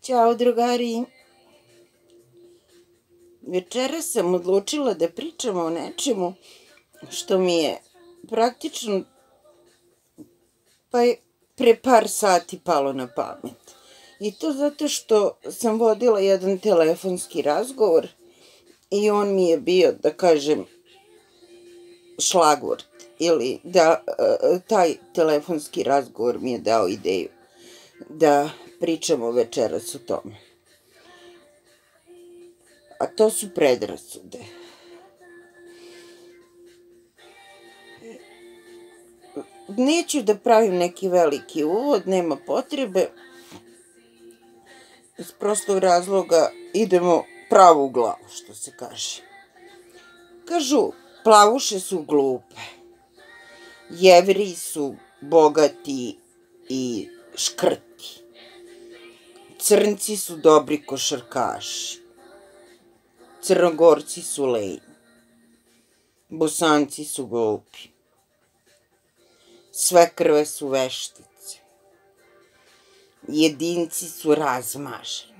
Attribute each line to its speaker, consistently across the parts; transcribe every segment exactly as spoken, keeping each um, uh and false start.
Speaker 1: Ćao drugari. Večeras sam odlučila da pričamo o nečemu što mi je praktično pa je pre par sati palo na pamet. I to zato što sam vodila jedan telefonski razgovor i on mi je bio, da kažem, šlagvort. Ili da taj telefonski razgovor mi je dao ideju da pričamo večeras o tome. A to su predrasude. Neću da pravim neki veliki uvod, nema potrebe. Iz prostog razloga idemo pravo u glavu, što se kaže. Kažu, plavuše su glupe. Jevriji su bogati i škrti. Crnci su dobri košarkaši. Crnogorci su lenji. Bosanci su glupi. Sve krve su veštice. Jedinci su razmaženi.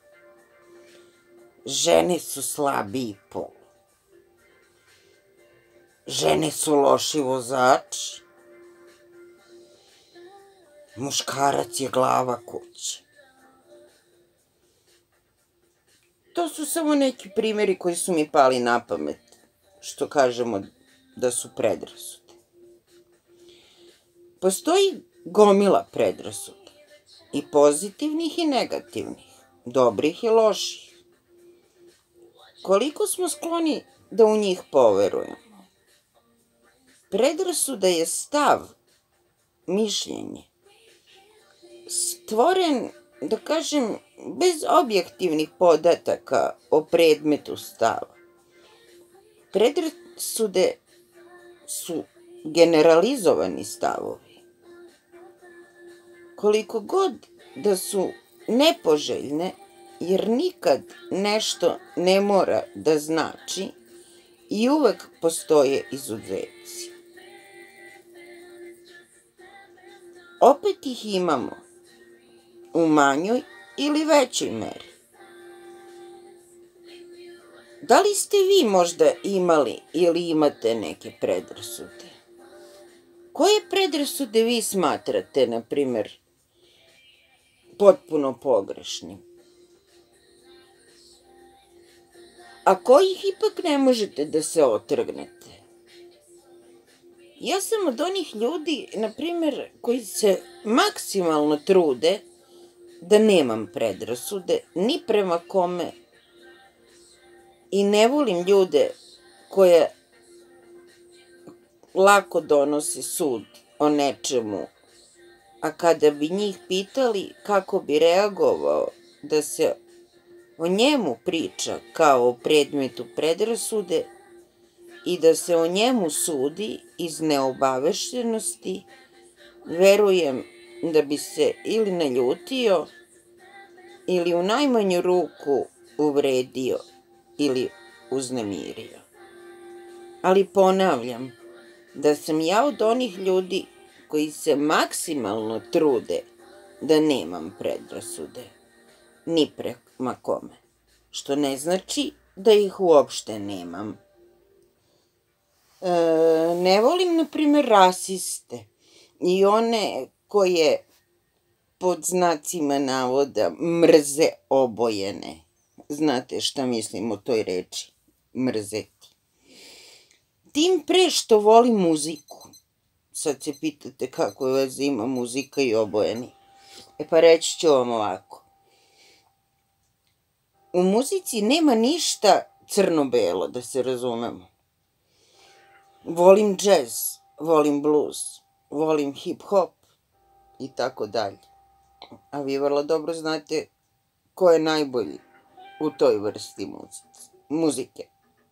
Speaker 1: Žene su slabiji pol. Žene su loši vozači. Muškarac je glava kuće. To su samo neki primjeri koji su mi pali na pamet, što kažemo da su predrasude. Postoji gomila predrasuda, i pozitivnih i negativnih, dobrih i loših. Koliko smo skloni da u njih poverujemo? Predrasuda je stav, mišljenje, stvoren, da kažem, bez objektivnih podataka o predmetu stava. Predrasude su generalizovani stavovi. Koliko god da su nepoželjne, jer nikad nešto ne mora da znači i uvek postoje izuzeci. Opet ih imamo u manjoj ili većoj meri. Da li ste vi možda imali ili imate neke predrasude? Koje predrasude vi smatrate, na primjer, potpuno pogrešnim? A kojih ipak ne možete da se otrgnete? Ja sam od onih ljudi, na primjer, koji se maksimalno trude da nemam predrasude ni prema kome i ne volim ljude koje lako donose sud o nečemu, a kada bi njih pitali kako bi reagovao da se o njemu priča kao o predmetu predrasude i da se o njemu sudi iz neobaveštenosti, verujem da bi se ili naljutio ili u najmanju ruku uvredio ili uznemirio. Ali ponavljam da sam ja od onih ljudi koji se maksimalno trude da nemam predrasude, ni prema kome, što ne znači da ih uopšte nemam. E, ne volim, na primjer, rasiste i one koje pod znacima navoda mrze obojene. Znate šta mislim o toj reči, mrzeti. Tim pre što volim muziku. Sad se pitate kako veze ima muzika i obojeni. E pa reći ću vam ovako. U muzici nema ništa crno-belo, da se razumemo. Volim džez, volim blues, volim hip-hop i tako dalje. A vi vrlo dobro znate ko je najbolji u toj vrsti muzike.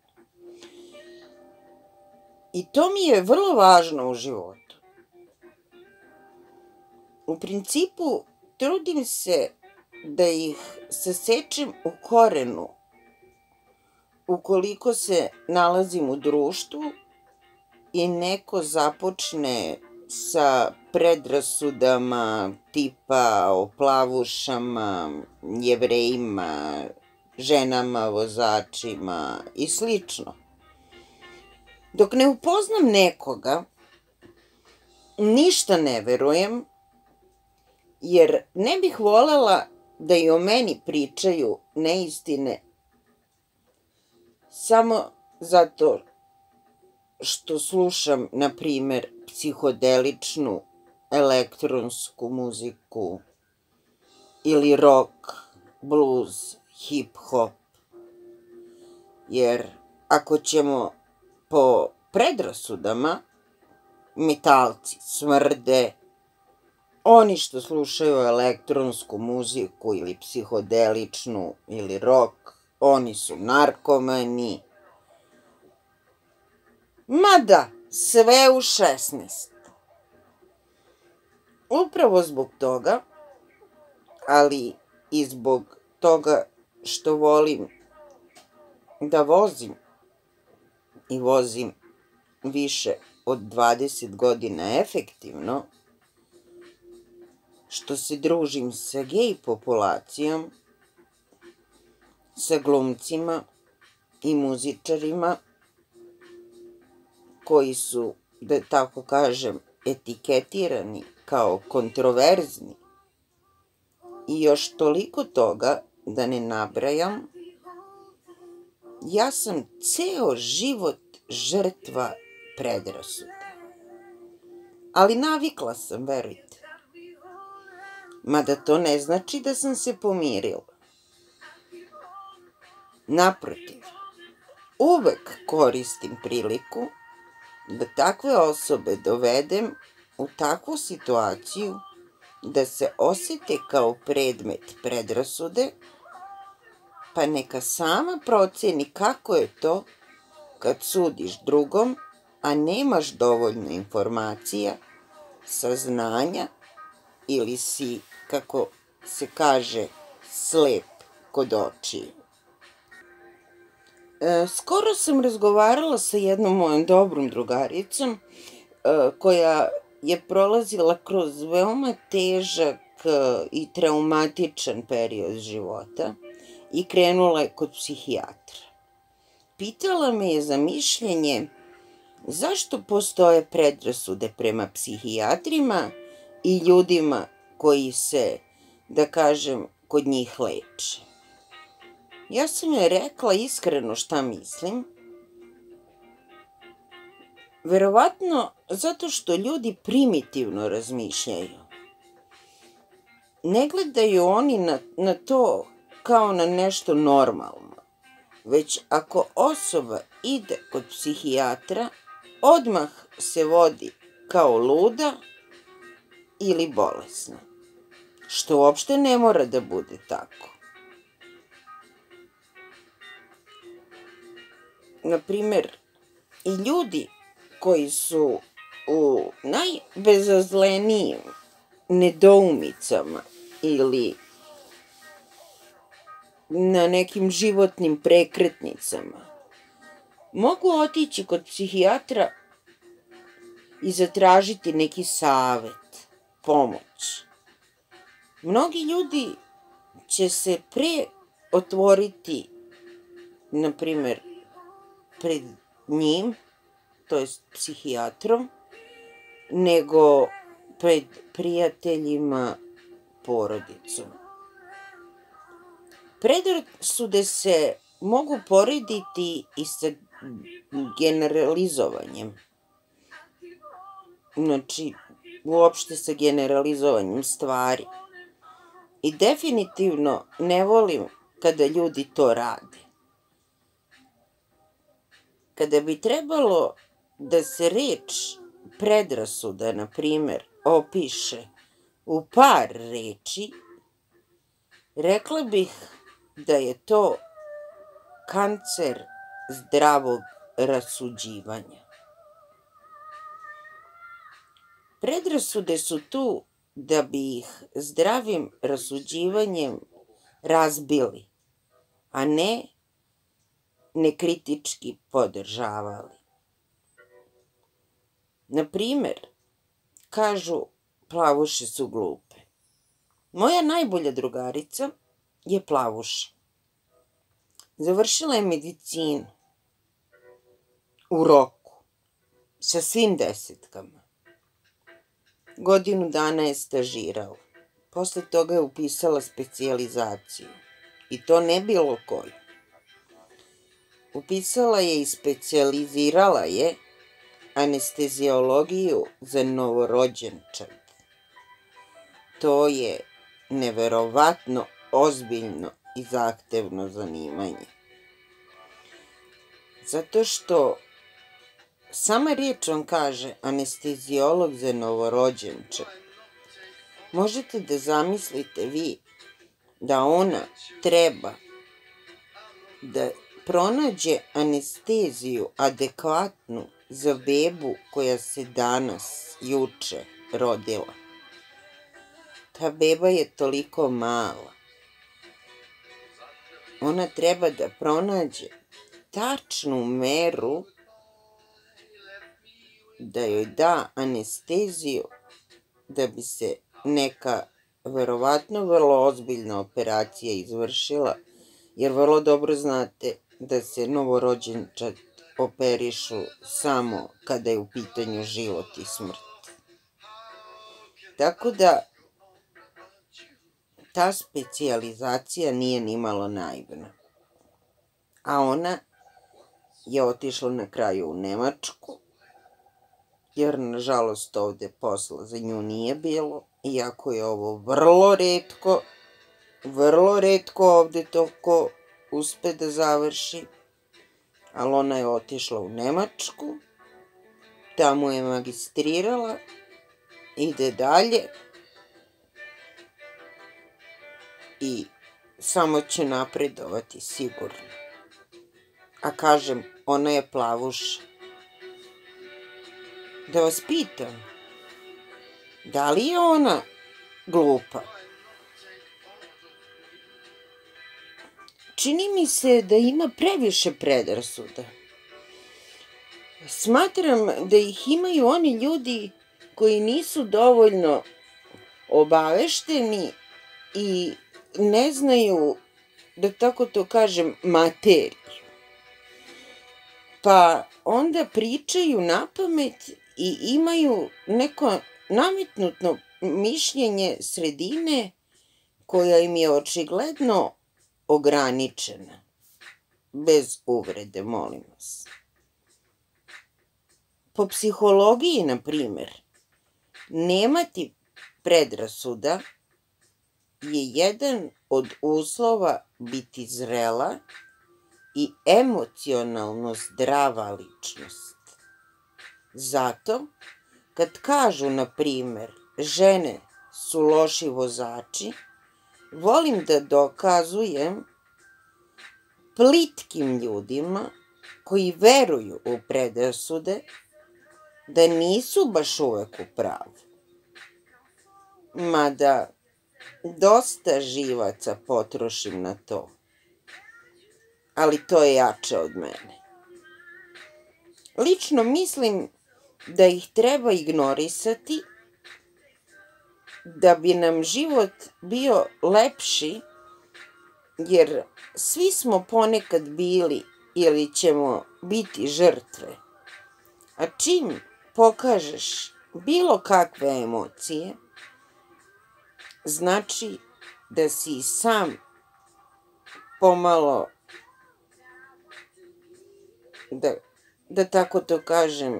Speaker 1: I to mi je vrlo važno u životu. U principu, trudim se da ih sasečem u korenu ukoliko se nalazim u društvu i neko započne sa predrasudama tipa o plavušama, Jevrejima, ženama, vozačima i slično. Dok ne upoznam nekoga, ništa ne verujem, jer ne bih volela da i o meni pričaju neistine samo zato što slušam, na primer, psihodeličnu elektronsku muziku ili rock, blues, hip-hop. Jer ako ćemo po predrasudama, metalci smrde, oni što slušaju elektronsku muziku ili psihodeličnu ili rock, oni su narkomani. Mada, sve u šesnaest. Upravo zbog toga, ali i zbog toga što volim da vozim i vozim više od dvadeset godina efektivno, što se družim sa gej populacijom, sa glumcima i muzičarima koji su, da tako kažem, etiketirani kao kontroverzni i još toliko toga da ne nabrajam, ja sam ceo život žrtva predrasuda. Ali navikla sam, verujte. Mada to ne znači da sam se pomirila. Naprotiv, uvek koristim priliku da takve osobe dovedem u takvu situaciju da se osete kao predmet predrasude, pa neka sama proceni kako je to kad sudiš drugom, a nemaš dovoljno informacija, saznanja ili si, kako se kaže, slep kod očiju. E, skoro sam razgovarala sa jednom mojom dobrom drugaricom e, koja je prolazila kroz veoma težak e, i traumatičan period života i krenula je kod psihijatra. Pitala me je za mišljenje zašto postoje predrasude prema psihijatrima i ljudima koji se, da kažem, kod njih leče. Ja sam joj rekla iskreno šta mislim. Verovatno zato što ljudi primitivno razmišljaju. Ne gledaju oni na, na to kao na nešto normalno, već ako osoba ide kod psihijatra, odmah se vodi kao luda ili bolesna, što uopšte ne mora da bude tako. Naprimer, i ljudi koji su u najbezazlenijim nedoumicama ili na nekim životnim prekretnicama mogu otići kod psihijatra i zatražiti neki savet, pomoć. Mnogi ljudi će se pre otvoriti, na primer, pred njim, to jest psihijatrom, nego pred prijateljima, porodicom. Predrasude se mogu porediti i sa generalizovanjem. Znači, uopšte sa generalizovanjem stvari. I definitivno ne volim kada ljudi to rade. Kada bi trebalo da se reč predrasuda, na primer, opiše u par reči, rekla bih da je to kancer zdravog rasuđivanja. Predrasude su tu da bi ih zdravim rasuđivanjem razbili, a ne nekritički podržavali. Na primer, kažu plavuše su glupe. Moja najbolja drugarica je plavuša. Završila je medicinu u roku, sa svim desetkama. Godinu dana je stažirala. Posle toga je upisala specijalizaciju. I to ne bilo koju. Upisala je i specijalizirala je anesteziologiju za novorođenčad. To je neverovatno ozbiljno i zahtevno zanimanje. Zato što sama riječ vam kaže anesteziolog za novorođenčad. Možete da zamislite vi da ona treba da pronađe anesteziju adekvatnu za bebu koja se danas, juče, rodila. Ta beba je toliko mala. Ona treba da pronađe tačnu meru da joj da anesteziju da bi se neka verovatno vrlo ozbiljna operacija izvršila, jer vrlo dobro znate da se novorođenčad operišu samo kada je u pitanju život i smrt. Tako da ta specijalizacija nije nimalo naivna. A ona je otišla na kraju u Nemačku, jer nažalost ovde posla za nju nije bilo, iako je ovo vrlo retko, vrlo retko ovde to ko uspe da završi, ali ona je otišla u Nemačku, tamo je magistrirala, ide dalje i samo će napredovati sigurno. A kažem, ona je plavuša. Da vas pitam, da li je ona glupa? Čini mi se da ima previše predrasuda. Smatram da ih imaju oni ljudi koji nisu dovoljno obavešteni i ne znaju, da tako to kažem, materiju. Pa onda pričaju napamet i imaju neko nametnuto mišljenje sredine koja im je očigledno ograničena. Bez uvrede, molim vas. Po psihologiji, na primer, nemati predrasuda je jedan od uslova biti zrela i emocionalno zdrava ličnost. Zato, kad kažu, na primer, žene su loši vozači, volim da dokazujem plitkim ljudima koji veruju u predrasude da nisu baš uvek u pravu. Mada dosta živaca potrošim na to, ali to je jače od mene. Lično mislim da ih treba ignorisati da bi nam život bio lepši, jer svi smo ponekad bili ili ćemo biti žrtve. A čim pokažeš bilo kakve emocije, znači da si sam pomalo, da, da tako to kažem,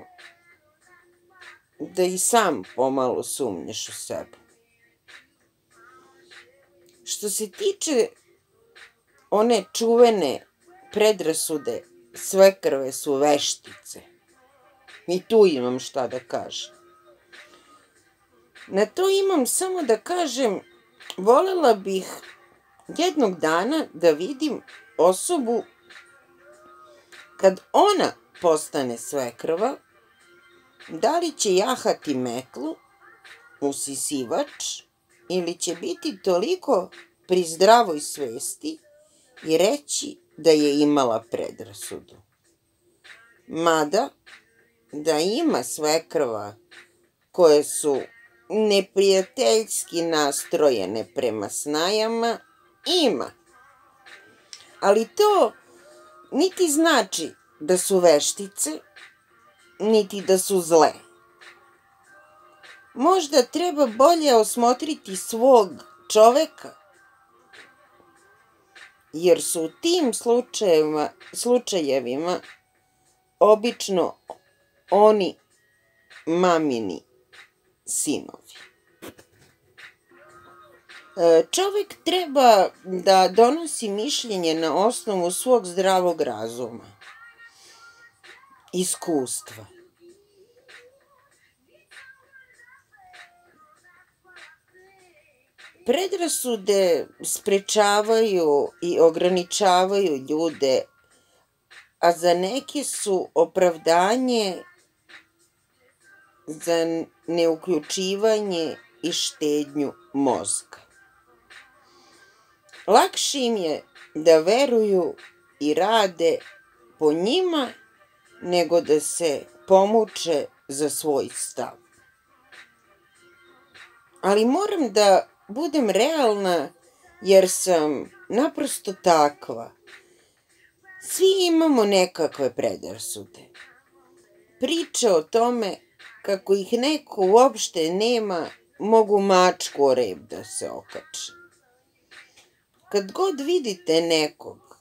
Speaker 1: da i sam pomalo sumnjaš u sebe. Što se tiče one čuvene predrasude sve krve su veštice, i tu imam šta da kažem. Na to imam samo da kažem, volela bih jednog dana da vidim osobu kad ona postane svekrva, da li će jahati metlu, usisivač, ili će biti toliko pri zdravoj svesti i reći da je imala predrasudu. Mada, da ima svekrva koje su neprijateljski nastrojene prema snajama, ima. Ali to niti znači da su veštice, niti da su zle. Možda treba bolje osmotriti svog čoveka, jer su u tim slučajevima, slučajevima obično oni mamini sinovi. Čovek treba da donosi mišljenje na osnovu svog zdravog razuma, iskustva. Predrasude sprečavaju i ograničavaju ljude, a za neke su opravdanje za neuključivanje i štednju mozga. Lakše im je da veruju i rade po njima nego da se pomuče za svoj stav. Ali moram da budem realna jer sam naprosto takva. Svi imamo nekakve predrasude. Priče o tome kako ih neko uopšte nema mogu mačku o rep da se okače. Kad god vidite nekog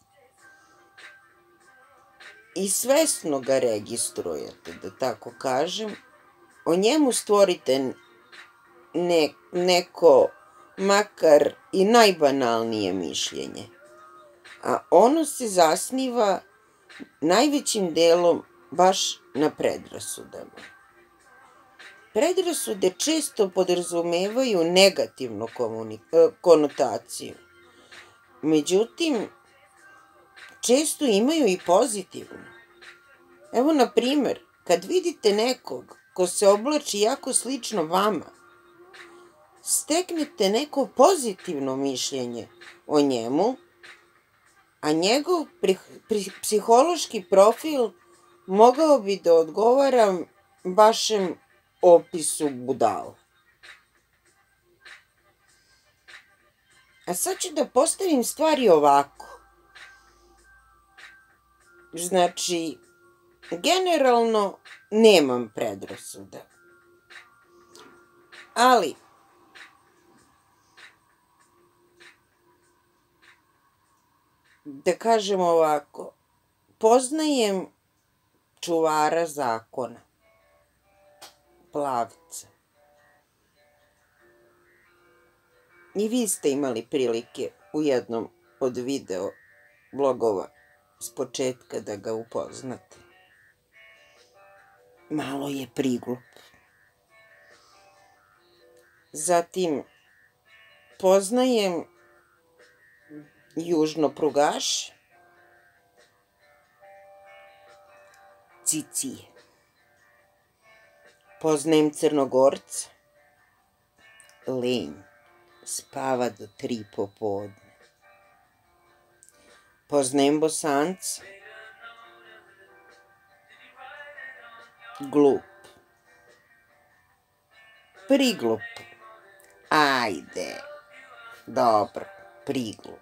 Speaker 1: i svesno ga registrujete, da tako kažem, o njemu stvorite ne, neko makar i najbanalnije mišljenje, a ono se zasniva najvećim delom baš na predrasudama. Predrasude često podrazumevaju negativnu konotaciju, međutim, često imaju i pozitivnu. Evo, na primer, kad vidite nekog ko se oblači jako slično vama, steknete neko pozitivno mišljenje o njemu, a njegov psihološki profil mogao bi da odgovara vašem opisu budala. A sad ću da postavim stvari ovako. Znači, generalno nemam predrasuda. Ali, da kažem ovako, poznajem čuvara zakona, Plavca. I vi ste imali prilike u jednom od video blogova s početka da ga upoznate. Malo je priglup. Zatim, poznajem južnoprugaše, Cicije. Poznajem Crnogorca, lenj, spava do tri popodne. Poznajem Bosanca, glup, priglup, ajde, dobro, priglup.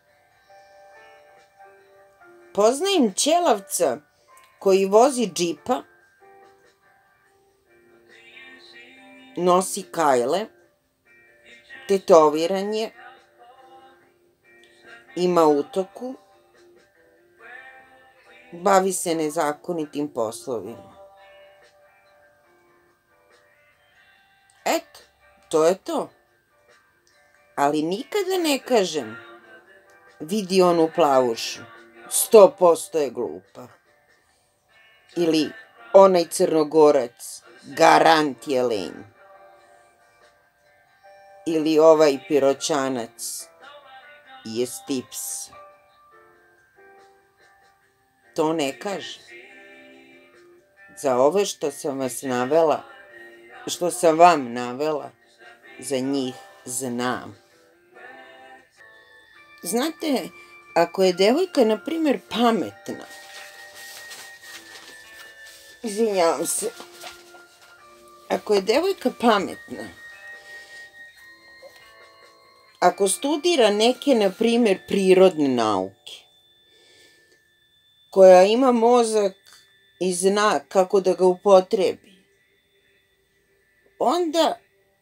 Speaker 1: Poznajem Ćelavca koji vozi džipa, nosi kajle, tetoviran je, ima utoku, bavi se nezakonitim poslovima. Eto, to je to. Ali nikada ne kažem, vidi onu plavušu, sto posto je glupa. Ili onaj Crnogorac, garant je lenj. Ili ovaj Piroćanac je stips. To ne kaže. Za ove što sam vas navela, što sam vam navela, za njih znam. Znate, ako je devojka, na primjer, pametna, izvinjavam se, Ako je devojka pametna, ako studira neke, na primjer, prirodne nauke, koja ima mozak i zna kako da ga upotrebi, onda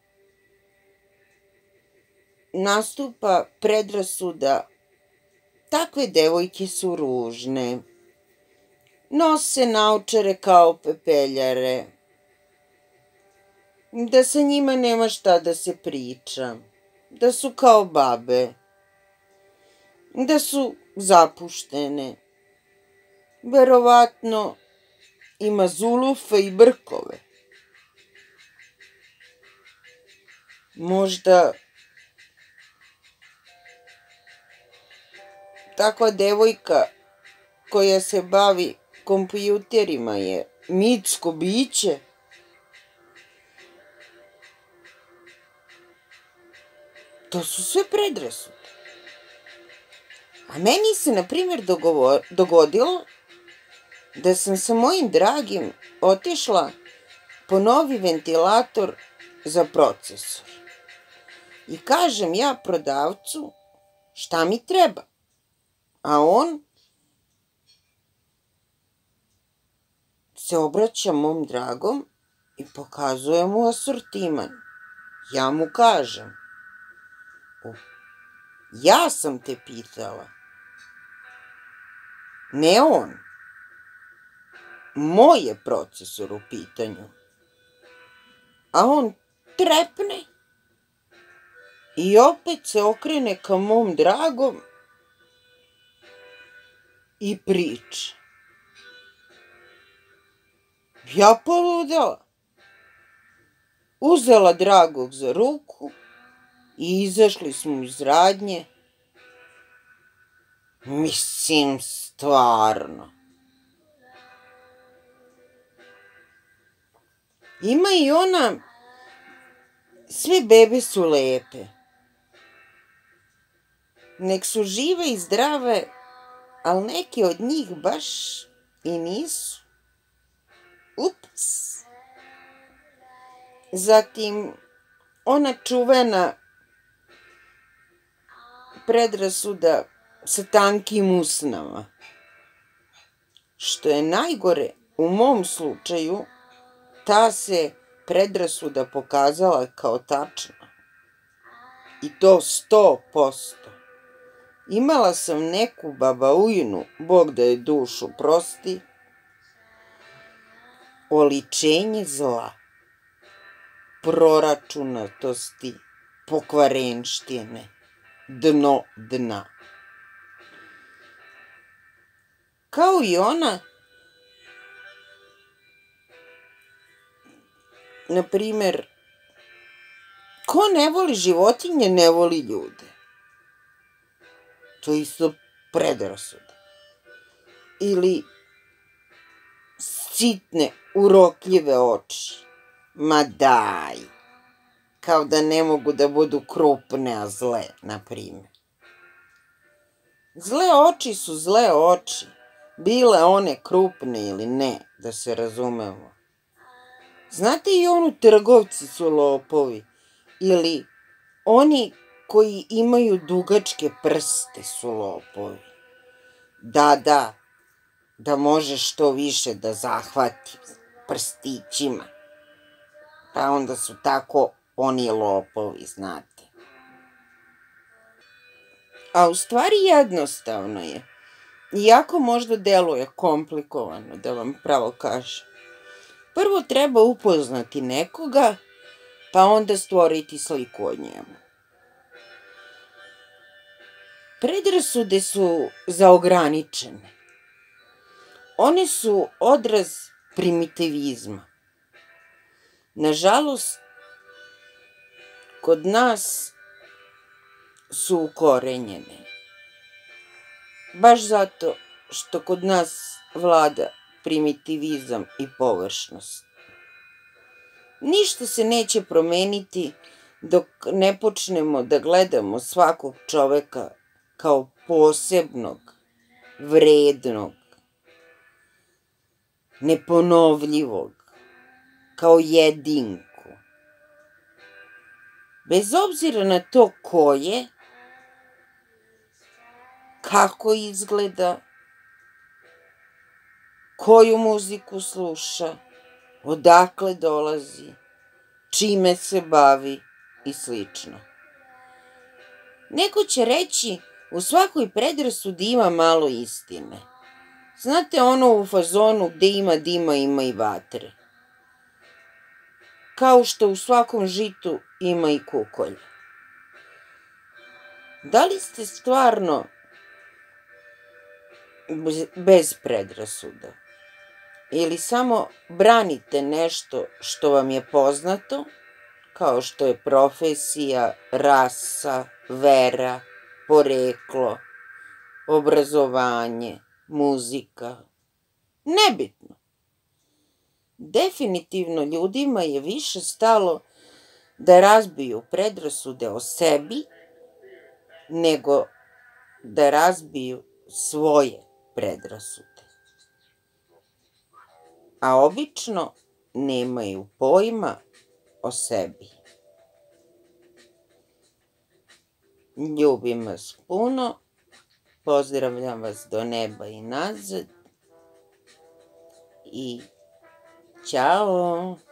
Speaker 1: nastupa predrasuda takve devojke su ružne, nose naočare kao pepeljare, da sa njima nema šta da se priča, da su kao babe, da su zapuštene, verovatno ima zulufe i brkove. Možda takva devojka koja se bavi kompjuterima je mitsko biće. To su sve predrasude. A meni se, na primjer, dogodilo da sam sa mojim dragim otišla po novi ventilator za procesor. I kažem ja prodavcu šta mi treba. A on se obraća mom dragom i pokazuje mu asortiman. Ja mu kažem, ja sam te pitala, ne on. Moj je procesor u pitanju. A on trepne i opet se okrene ka mom dragom i priča. Ja poludela. Uzela dragog za ruku i izašli smo iz radnje. Mislim, stvarno. Ima i ona, sve bebe su lepe. Nek su žive i zdrave, ali neke od njih baš i nisu. Ups. Zatim, ona čuvena predrasuda sa tankim usnama. Što je najgore, u mom slučaju, ta se predrasuda pokazala kao tačna. I to sto posto. Imala sam neku babaujnu, Bog da je dušu prosti, oličenje zla, proračunatosti, pokvarenštine, dno dna. Kao i ona, na primer, ko ne voli životinje, ne voli ljude. To je isto predrasuda. Ili sitne, urokljive oči. Ma daj. Kao da ne mogu da budu krupne, a zle, na primjer. Zle oči su zle oči. Bile one krupne ili ne, da se razumemo. Znate i onu trgovci su lopovi. Ili oni koji imaju dugačke prste su lopovi. Da, da, da može što više da zahvati prstićima. Pa onda su tako oni lopovi, znate. A u stvari jednostavno je. Iako možda deluje komplikovano, da vam pravo kažem. Prvo treba upoznati nekoga, pa onda stvoriti sliku o njemu. Predrasude su zaograničene. One su odraz primitivizma. Nažalost, kod nas su ukorenjene. Baš zato što kod nas vlada primitivizam i površnost. Ništa se neće promeniti dok ne počnemo da gledamo svakog čoveka kao posebnog, vrednog, neponovljivog, kao jedinku. Bez obzira na to ko je, kako izgleda, koju muziku sluša, odakle dolazi, čime se bavi i slično. Neko će reći, u svakoj predrasudi ima malo istine. Znate ono u fazonu gde ima dima ima i vatre. Kao što u svakom žitu ima i kukolja. Da li ste stvarno bez predrasuda? Ili samo branite nešto što vam je poznato, kao što je profesija, rasa, vera, poreklo, obrazovanje, muzika? Nebitno. Definitivno ljudima je više stalo da razbiju predrasude o sebi, nego da razbiju svoje predrasude. A obično nemaju pojma o sebi. Ljubim vas puno, pozdravljam vas do neba i nazad i ćao!